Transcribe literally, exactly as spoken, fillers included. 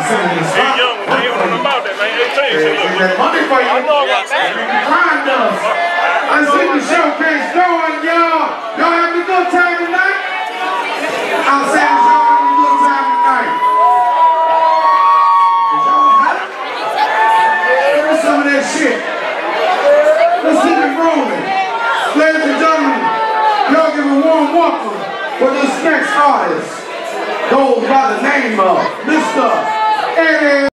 He's young, man. He don't know about that, man. eighteen, shit, look. Money for you. I know about that. Find us. I see the showcase going, y'all. Y'all having a good time tonight? I'm saying y'all having a good time tonight. Is y'all happy? Give me some of that shit. Let's keep it rolling. Ladies and gentlemen, y'all give a warm welcome for this next artist. Goes by the name of Mister Eddie.